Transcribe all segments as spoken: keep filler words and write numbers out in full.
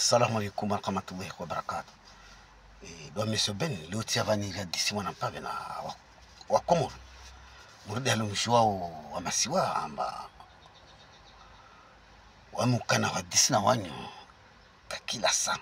Assalamu alaikum warahmatullahi wabarakatuh. E, do Monsieur Ben leo tia vani radisi mwana mpave na wa Komoro. Murudi alumshwao wa masiwa amba wamukana hadisi na wanyu kakila saa.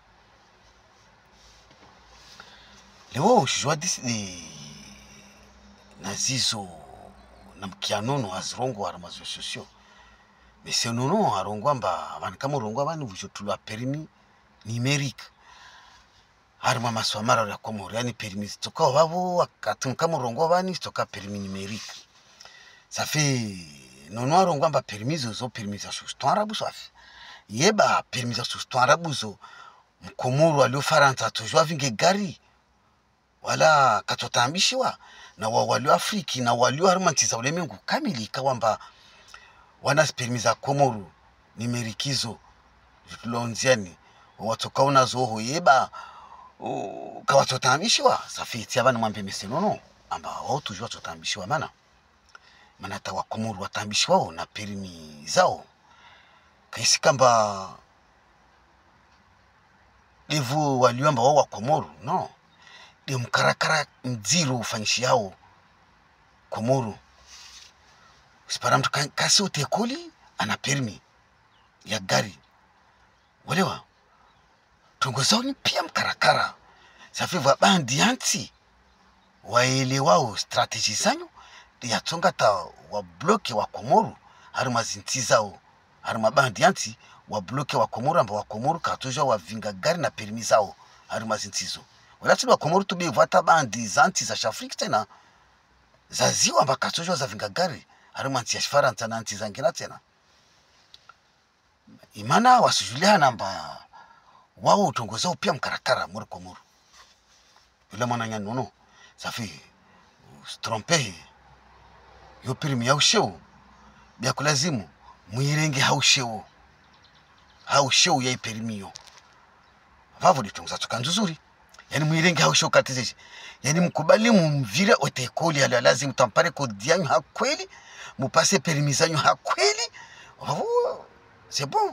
Leo shujua disi ni nazizo na mkianono azrongo wa ramazo sosio. Mese nono arongo amba van kama rongo abani vujotulwa permis numérique. Harma maswa mara ya Komoro yani permis toka wabo wakati kama rongo abani toka permis numérique. Ça fait nono arongo amba permis zo permis za susto arabu safi. Yeba permis za susto arabu zo mkomoro alio Faransa tujua vinge gari wala katotambishiwa na wa walio Afriki na walio harmantiza ulemengu kamili kawamba wana permis za Komoro nimerikizo tulonziani watoka unazo ho yeba kawatotambishiwa safiti abana mwambe mesenono amba wao tujua totambishiwa mana mana tawa Komoro watambishiwa na permis zao kaisi kamba levu walio amba wao wa Komoro no de mkarakara mziro ufanyishi yao Komoro. Usipara mtu kasi utekoli ana permis ya gari. Walewa tungozao ni pia mkarakara. Safi wa bandi yanti waelewao strategy zanyu ya tonga ta wa bloke wa Komoro harima zinti zao harima bandi yanti wa bloke wa Komoro amba wa Komoro katoja wa vinga gari na permis zao harima zintizo. Wala tuli wa Komoro tubi vata bandi zanti za Afrika tena za ziwa amba katoja za vinga gari harima nti ya Faransa na nti zangina tena. Imana wasujulia namba wao utongozao pia mkarakara muri Komoro. Yule mwana nya nono safi strompe yo permis ya usheo bia kulazimu muirenge hausheo hausheo ya permis yo vavo ditongoza tukanzuzuri yani muirenge hausheo katizeshi yani mkubali mumvire otekoli ala lazima tampare kodi yanyu hakweli mupase permis zanyu hakweli vavo c'est bon.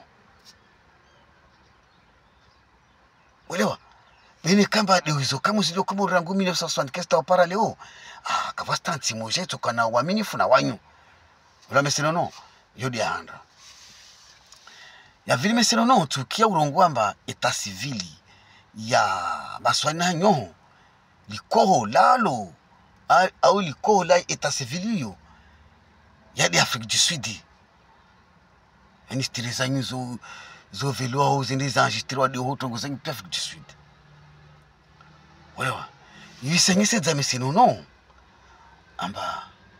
Welewa bene kamba dewizo kama usilo kama rangu mille neuf cent soixante-quinze opara leo ah kavastanti mojeto kana uaminifu na wanyu wala mesenono yodi ahanda ya vile mesenono tukia urongwamba eta civili ya baswana nyoho likoho lalo au likoho la eta civili yo ya de Afrique du Sud yani stireza nyuzo zo velo au zindi za enregistrwa de hoto ngozanyi pia Afrique du Sud. Walewa yisenyise za mesenono amba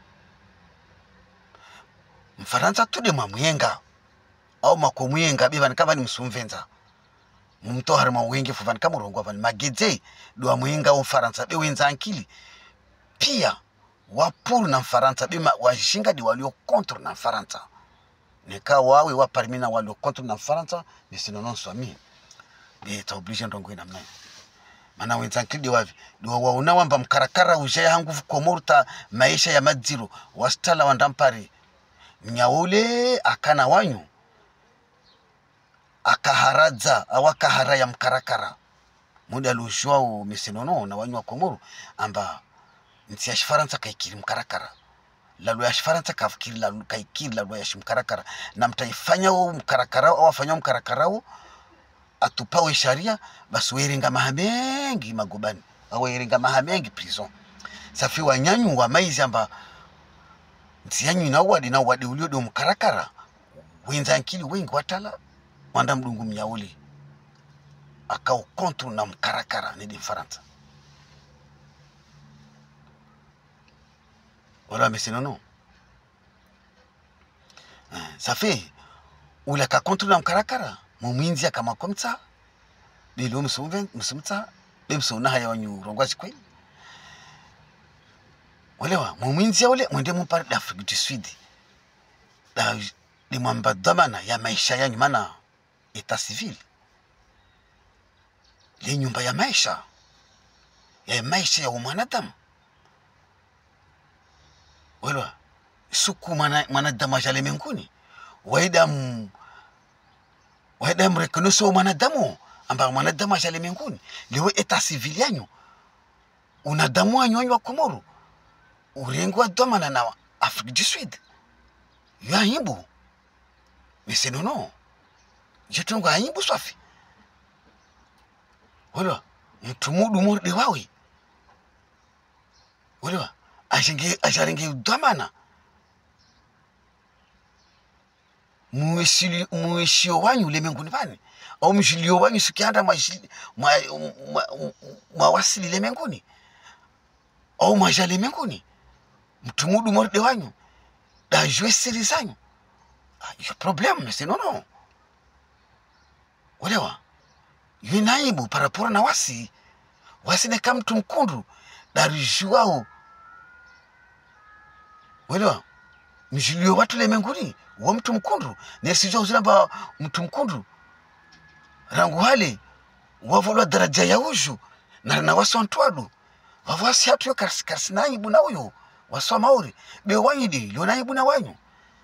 Mfaransa tude mamwenga au makomwenga bivani kama ni msumvenza mto harima wenge fuvani kama urongo avani mageze do amwenga au Faransa be wenza ankili pia wapuru na Mfaransa bima wajishinga di walio contre na Faransa neka wawe wa parmi na walio contre na Faransa mesenono swami de ta obligé ndongo ina mnayo mana wenza ankili wavi do waona wamba mkarakara ujaya hangu Komoro maisha ya madziro wastala wandampari mnyaule akana wanyu akaharadza awakahara ya mkarakara muda lushwao mesenono na wanyu wa Komoro amba nti ya Faransa kaikiri mkarakara lalu ya Faransa kafikiri lalu kaikiri lalu ya mkarakara na mtaifanya u mkarakara au afanya mkarakara u atupawe sharia basi weringa mahamengi magobani au weringa mahamengi prison safi wanyanyu wa maizi amba ntiyanyu na wadi na wadi ulio do mkarakara wenza nkili wengi watala wanda mdungu myauli akao kontro na mkarakara ni di Faransa wala mesenono safi ula ka kontro na mkarakara muminzi kama komtsa bilo msumven msumtsa bemsona haya wanyu rongwazi kweli walewa muminzi ule mwende mpare d'Afrique du Sud da ni mwamba dhamana ya maisha yanyu mana eta civil le nyumba ya maisha ya maisha ya mwanadamu walewa suku mwana mwanadamu ajale menguni waida wada mrekonoso mwanadamu amba mwanadamu ajale menguni lewe eta civil yanyu unadamu anyonywa Komoro urengwa domana na Afrique du Sud ya himbu mais non non jitunga himbu swafi wala mtumudu murde wawe wala ajenge ajarenge domana muishili muishio wanyu lemenguni bani au mshilio wanyu sikianda mawasili lemenguni au maja lemenguni mtumudu morde wanyu da jouer siri zanyu yo problem c'est non non walewa yunaibu parapora na wasi wasi ne kam mtu mkundu darijwao walewa mjilio watu lemenguni wa mtu mkundu nesijua uzilamba mtu mkundu rangu hali wavolwa daraja ya uju na na waso antwadu wavasi hatu yo karsi karsi naibu na uyo waso mauri be wanyidi yo naibu na wanyu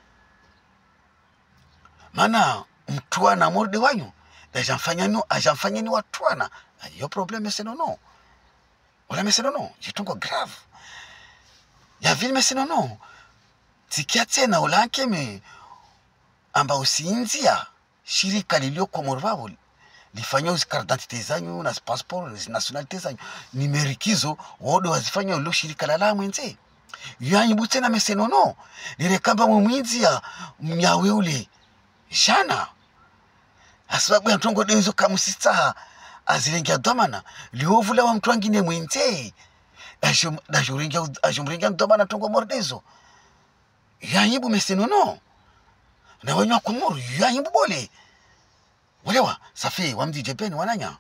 mana mtuana morde wanyu ajamfanya no ajamfanya ni watuana yo problème c'est non non wala mais c'est non non jitungo grave ya vile mais c'est non non tikia tena ulanke me amba usiinzia shirika lilio Komoro wao lifanya carte d'identité zanyu na passport nationalité zanyu nimerikizo wodo wazifanya ulo shirika la la mwenze yanyibu tena mais c'est non non lirekamba mwinzia mnyawe ule jana asababu ya mtongo denzo kamusita azilengia domana liovula wa mtu wangine mwenze ajum dajuringia ajumringia domana tongo mordezo yanyibu mais c'est non non na wanyo Komoro yanyibu bole walewa safi wamdi jepeni wananya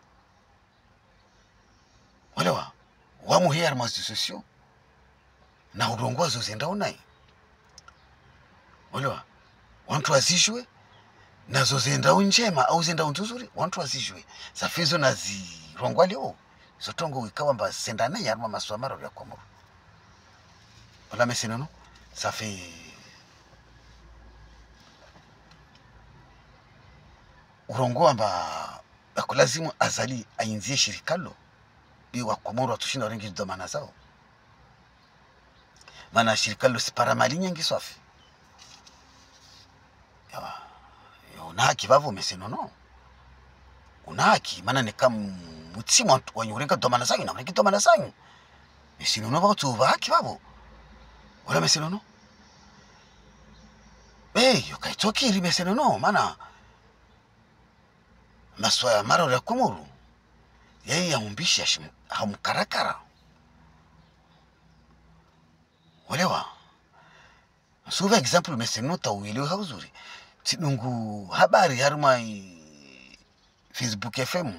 walewa wamu hiya armazi sosio na udongozo zenda unai walewa wantu wazishwe nazo zenda unjema au zenda untuzuri wantu wazishwe safizo nazirongwa leo sotongo ikawa mba senda na yarma maswamaro ya Komoro wala mesenono safi urongo amba akulazimu azali ainzie shirikalo biwa Komoro atushinda rengi domana zao mana shirikalo sipara mali nyingi swafi yawa una haki vavo meseno no una haki mana ne kam mutsimo wanyurenga domana zanyu na rengi domana zanyu meseno no ba tu haki vavo wala meseno no eh yo kai toki ri meseno no mana maswaya mara ya Komoro yeye yaumbisha hamkarakara walewa suva example meseno tawili hauzuri tidungu habari haruma Facebook F M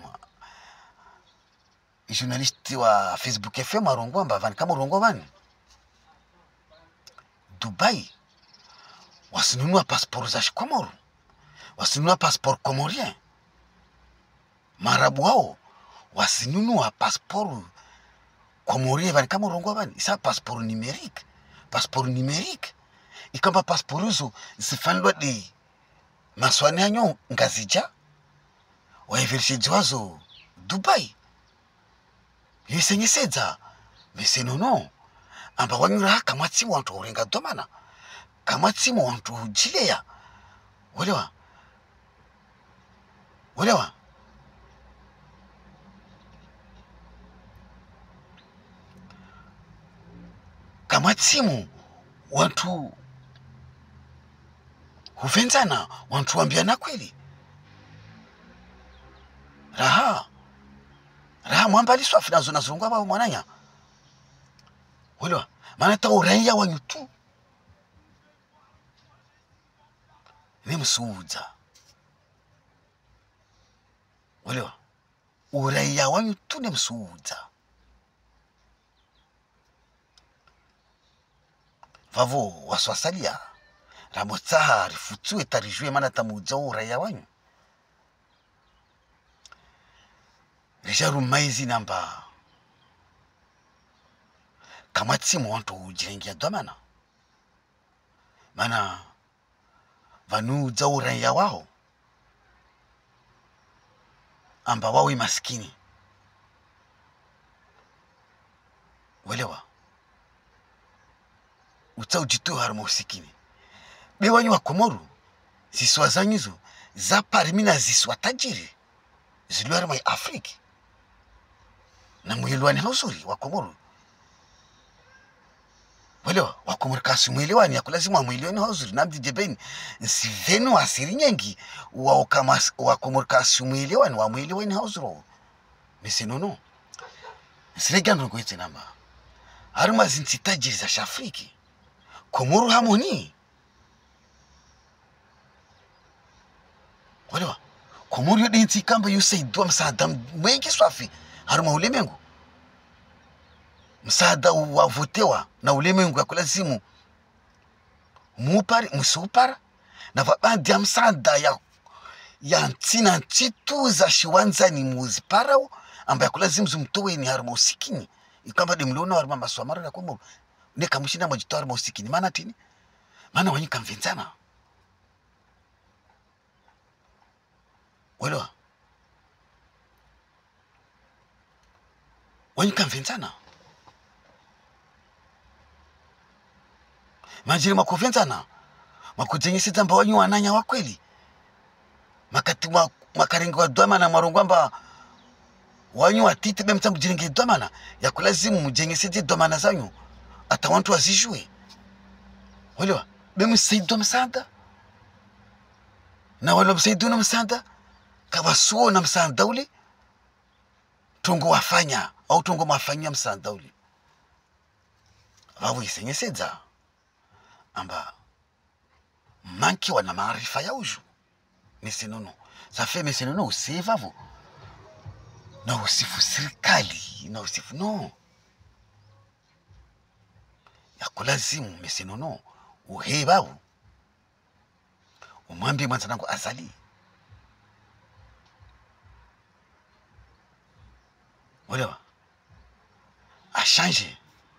journalist wa Facebook F M arongo mba van kama rongo bani Dubai wasinunua passport za Komoro wasinunua passport komorien marabu wao wasinunua passport komorien van kama rongo bani isa passport numérique passport numérique ikamba passport zo zifandwa de maswani yanyo ngazija waiverishe jwazo Dubai yesenye sedza mesenono amba wanyura kama tsimu wantu urenga domana kama tsimu wantu ujileya walewa walewa kama tsimu wantu huvenzana wantu wambiana kweli raha raha mwambali swafi nazo nazungwa baba mwananya walewa maana ta uraia wanyu tu ni msuuza walewa uraia wanyu tu ni msuuza vavo waswasalia ramotsaha rifutue tarijue mana tamuja uraia wanyu risharu maizi namba kama tsimu wantu ujirengia domana mana vanu za uraia wao amba wawe maskini. Welewa utaujitoa harimo usikini bewanyu wa Komoru ziswa zanyizo za parimina ziswa tajiri zilio harimo ya Afrika na mwelewani hauzuri wa Komoru. Welewa wa Komoru kasi mwelewani ya kulazima mwelewani hauzuri na mdi jebeni nsivenu asiri nyengi wa okama wa Komoru kasi mwelewani wa mwelewani hauzuri mesenono nsiregando ngoite namba haruma zinti tajiri za Afrika. Komoru hamoni. Walewa Komoru yo dinti kamba yusaidiwa msaada mwingi swafi haruma ulemengu. Msaada wavotewa na ulemengu ya kulazimu mupari musupara na vabandi ya msaada ya ya ntina ntitu za shiwanza ni muziparao amba ya kulazimu zumtowe ni haruma usikini ikamba demlona haruma maswamara ya Komoru neka mshina mwajitoa haruma usikini mana tini mana wanyi kamvenzana. Welewa wanyi kamvenzana manjiri makovenzana makujenyeseza mba wanyi wananya wa kweli makati mwa makarengi wa dwamana marongwamba wanyi watiti be mtambu jirenge dwamana ya kulazimu mjenyeseje dwamana zanyu ata wantu wazijue. Welewa be msaido msaada na wala msaido na msaada kawasuo na msaada ule tungo wafanya au tungo mafanya msaada ule wawo isenyeseza amba manki wana maarifa ya uju mesenono safe mesenono usevavo na usifu serikali na usifu no ya kulazimu mesenono uhebau umwambie mwanzanangu azali. Walewa ashanje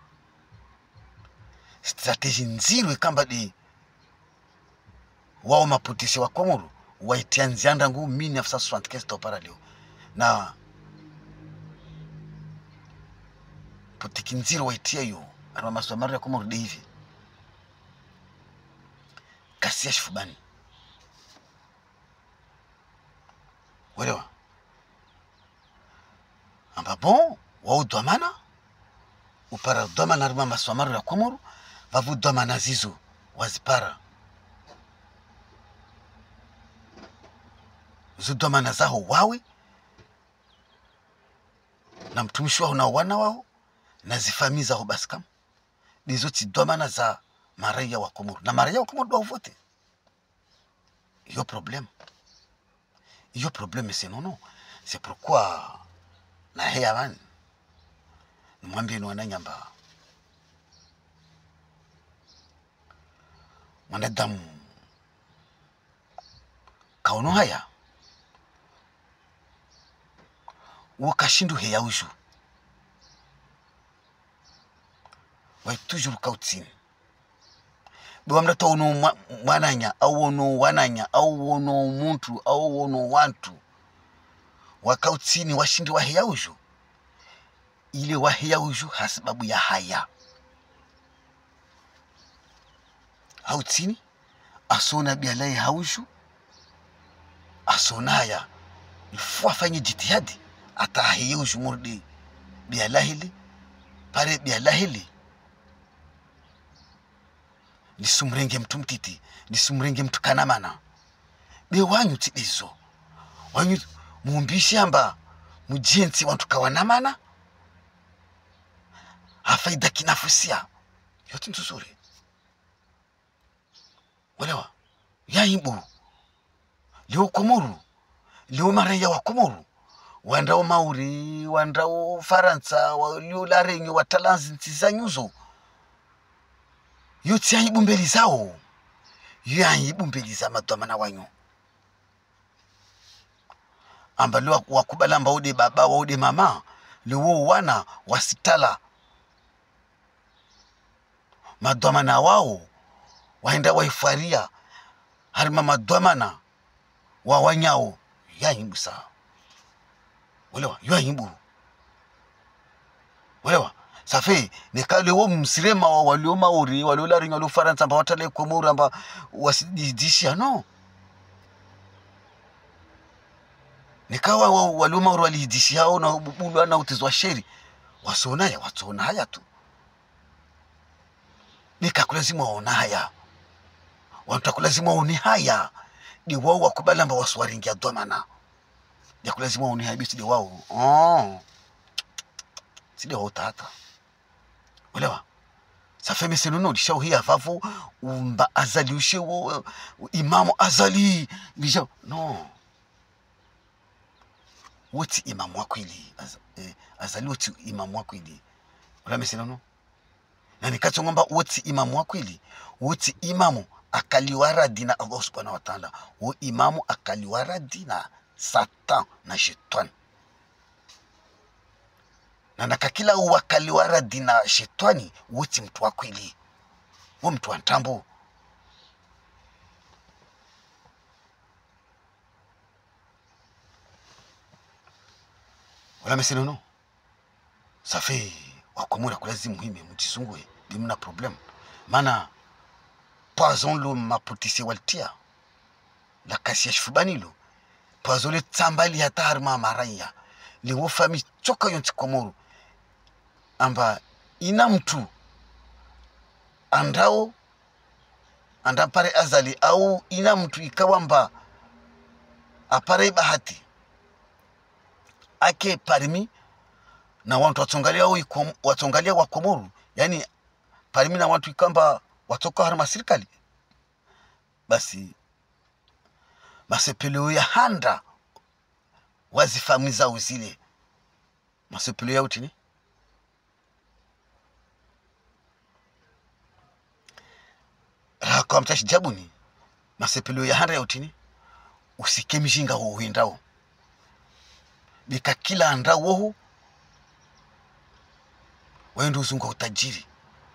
strategie nzirwe kamba di wao maputisi wa Komoru waitianzianda ngu mille neuf cent soixante-quinze topara leo na putiki nzirwe waitia yo arma maswamari ya Komoru de hivi kasia shifubani. Walewa amba bon wao dwamana upara dwamana arma maswamari ya Komoru vavu dwamana zizo wazipara zudwamana zaho wawe na mtumishi wao na wana wao na zifami zaho baskam nizo tidwamana za maraia wa Komoru na maraia wa Komoru doivent voter. Iyo problème iyo problème c'est non non c'est pourquoi na hea bani nimwambie ni wananyamba mwanadamu kaono haya wakashindu hea uju wai toujours kautini bwamrata ono mwananya au ono wananya au ono muntu au ono wantu wakautini washindi wa hea uju ile wa hea uju hasababu ya haya hautini asona bialai hauju asonaya ilfo afanye jitihadi ata hea uju murdi bialahili pare bialahili nisumrenge mtu mtiti nisumrenge mtu kanamana be wanyu tidizo wanyu muumbishi amba mujenzi wantu kawanamana hafaida kinafusia yote nzuri. Walewa ya imbu leo Komoru leo maraia wa Komoru wandao Mauri wandao Faransa walio larenyo watalanzi ntizanyuzo yote ya ibu mbeli zao ya ibu mbeli za madwamana wanyu amba leo wakubala amba ude baba wa ude mama leo wana wasitala madwamana wao waenda waifaria harima madwamana wa wanyao ya imbu saa Walewa yua himbu. Walewa safi nikale wo msirema wa walio Maori walio la ringo Faransa amba watale Komoro amba wasidishia no. Nikawa walio Maori walidishia hao na bulu na utizwa sheri. Wasona ya watona haya tu. Nikakulazimu waona haya. Wantakulazimu waone haya. Di wao wakubali amba waswaringia domana. Ya kulazimu waone haya bisi di wao. Oh. Sidi wao tata. Ulewa. Safe mesenono lishao hii afafu umba azali ushewo imamu azali lishao. No. Woti imamu wakwili. Az, eh, azali woti imamu wakwili. Ula mesenono. Na nikacho ngomba woti imamu wakwili. Woti imamu akaliwara dina Allah subhanahu wa ta'ala. Wo imamu akaliwara dina Satan na shetani. Na nakakila uwakaliwara dina shetani woti mtu wakwili. Wo mtu wa ntambo. Wala meseno no. Safi wakomura kulazimu hime mtisungue. Dimuna problem. Mana poison lo maputisi waltia. La kasi ya shifubani lo. Poison le tsambali hata harma maranya. Li wo fami choka yonti Komoro. Amba ina mtu andao andapare azali au ina mtu ikawamba apare bahati ake parimi na watu watongalia watongalia wa Komoro, yani parimi na watu ikamba watoka harma serikali, basi masepeleo ya handa wazifamiza uzile masepeleo ya utini kwa mtashi jabuni masepeleo ya handa ya utini usike mishinga ho huindao bika kila andao wohu waendo uzunga utajiri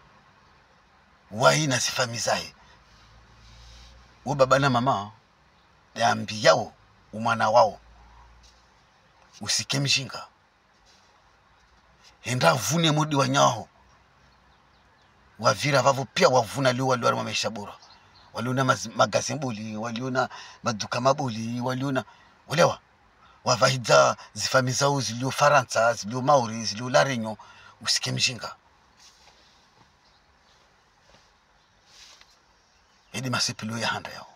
wahi na sifamizae wo baba na mama dambi yao umwana wao usike mishinga henda vune mudi wanyaho wavira vavo pia wavuna leo waliona maisha bora, waliona magazembuli, waliona maduka mabuli, waliona ulewa wavahidza zifami zao zilio Faransa, zilio Maori, zilio la Renyo usike mjinga. Edi masepelo ya handa yao.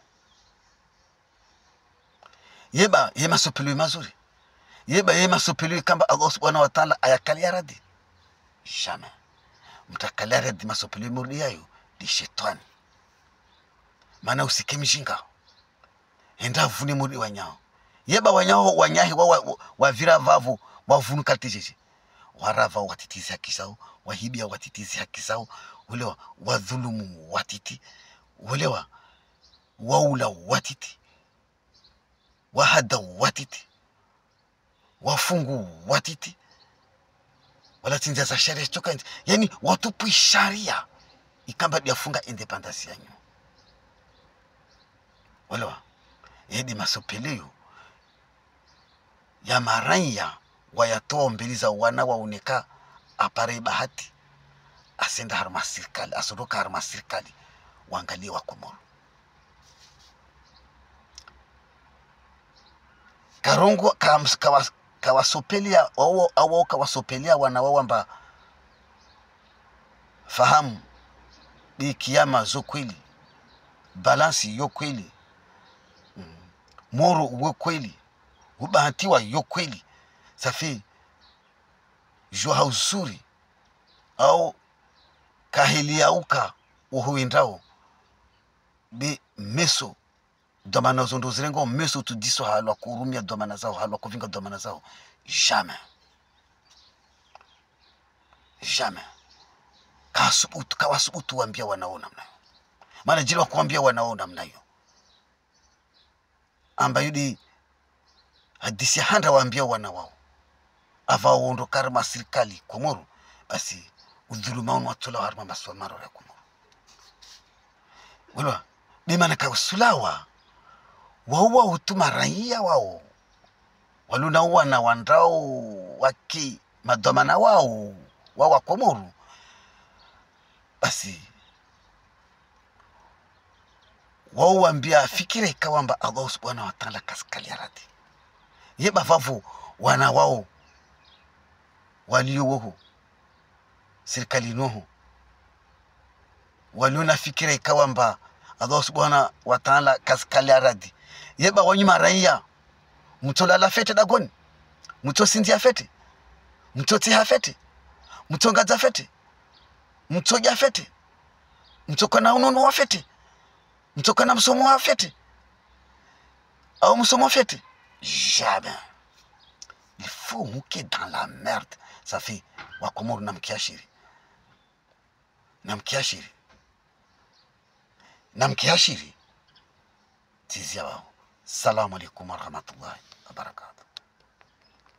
Yeba yema sopelo mazuri. Yeba yema sopelo kamba Allah subhanahu wa ta'ala ayakalia radi. Jamais. Mtakalia radi masopelo murdi yayo di shetani. Mana usike mjinga. Enda vune murdi wanyao. Yeba wanyao wanyahi wa, wa, wa vira vavu wavunu kaltejeje. Warava watitizi haki zao, wahibia watitizi haki zao, ulewa wadhulumu watiti, ulewa waula watiti, wahada watiti, wafungu watiti, wala tinza za sharia choka. Yani watupu sharia ikamba diafunga independence yanyu. Ulewa yedi masopeleo ya maranya wayatoa mbili za wana waoneka apare bahati asenda harma serikali asoroka harma serikali waangalie wa Komoro. Karongo kawa kawasopelia au au kawasopelia wana wao amba fahamu bi kiyama zo kweli, balansi yo kweli, mm. moro uwe kweli, ubahatiwa yo kweli. Safi jua hausuri au kahili auka uhuindao bi meso domana zondo zirengo meso tu diso halwa kurumia domana zao halwa kuvinga domana zao. Jamais. Jamais. Kasubutu kawasubutu wambia wanaona mnayo. Maana jili wa kuambia wanaona mnayo. Amba yudi hadisi handa waambia wana wao. Ava uondo karma serikali Komoro basi udhuluma unu watula harma maswa maro ya Komoro. Wala bimana ka usulawa wawa utuma raia wao waluna wana wandao waki madomana wao wa wa Komoro, basi wao wambia fikire kawamba Allah subhanahu wa ta'ala kaskali aradi yeba vavu wana wao walioho serikali noho waliona fikire kawamba Allah subhanahu wa ta'ala kaskali aradi yeba wanyuma raia mtola la fete dagoni mto sindia fete mto tia fete mto ngaza fete mto ja fete mto kana unono wa fete mto kana msomo wa fete au msomo fete jamais. Il faut mouquer dans la merde. Ça fait wa Komoro namkiashiri namkiashiri namkiashiri tizia wao. Salamu alaikum warahmatullahi